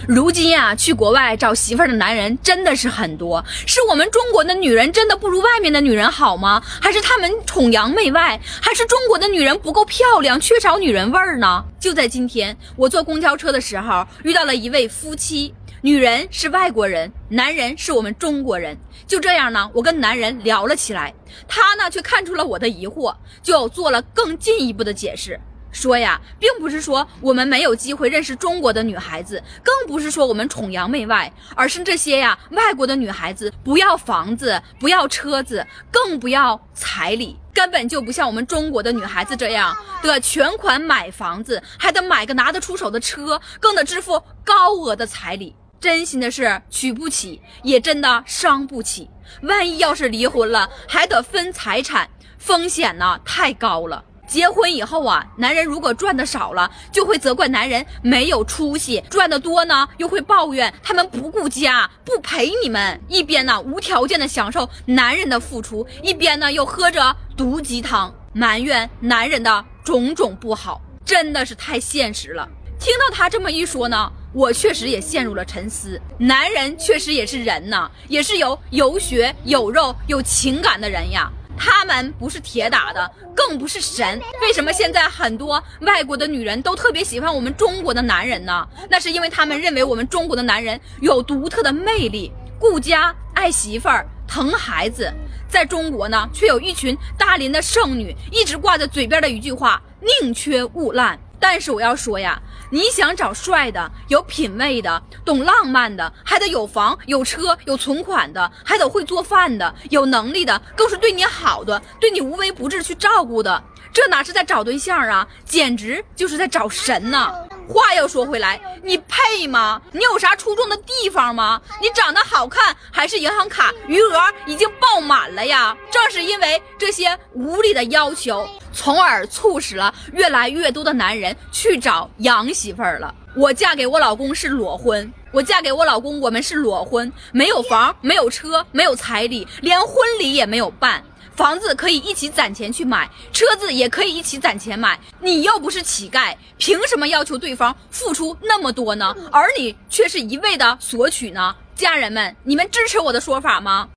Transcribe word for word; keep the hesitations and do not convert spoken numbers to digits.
如今呀、啊，去国外找媳妇儿的男人真的是很多，是我们中国的女人真的不如外面的女人好吗？还是他们崇洋媚外？还是中国的女人不够漂亮，缺少女人味儿呢？就在今天，我坐公交车的时候遇到了一位夫妻，女人是外国人，男人是我们中国人。就这样呢，我跟男人聊了起来，他呢却看出了我的疑惑，就做了更进一步的解释。说呀，并不是说我们没有机会认识中国的女孩子，更不是说我们崇洋媚外，而是这些呀外国的女孩子不要房子，不要车子，更不要彩礼，根本就不像我们中国的女孩子这样的全款买房子，还得买个拿得出手的车，更得支付高额的彩礼。真心的是娶不起，也真的伤不起。万一要是离婚了，还得分财产，风险呢太高了。结婚以后啊，男人如果赚的少了，就会责怪男人没有出息；赚的多呢，又会抱怨他们不顾家，不陪你们。一边呢无条件的享受男人的付出，一边呢又喝着毒鸡汤，埋怨男人的种种不好，真的是太现实了。听到他这么一说呢，我确实也陷入了沉思。男人确实也是人呢，也是有有血有肉有情感的人呀。他们不是铁打的，更不是神。为什么现在很多外国的女人都特别喜欢我们中国的男人呢？那是因为他们认为我们中国的男人有独特的魅力，顾家爱媳妇儿疼孩子。在中国呢，却有一群大龄的剩女一直挂在嘴边的一句话：宁缺毋滥。但是我要说呀，你想找帅的、有品位的、懂浪漫的，还得有房有车有存款的，还得会做饭的，有能力的，更是对你好的，对你无微不至去照顾的。这哪是在找对象啊，简直就是在找神呢。话又说回来，你配吗？你有啥出众的地方吗？你长得好看，还是银行卡余额已经爆满了呀？正是因为这些无理的要求，从而促使了越来越多的男人去找洋媳妇儿了。我嫁给我老公是裸婚，我嫁给我老公我们是裸婚，没有房，没有车，没有彩礼，连婚礼也没有办。房子可以一起攒钱去买，车子也可以一起攒钱买。你又不是乞丐，凭什么要求对方付出那么多呢？而你却是一味的索取呢？家人们，你们支持我的说法吗？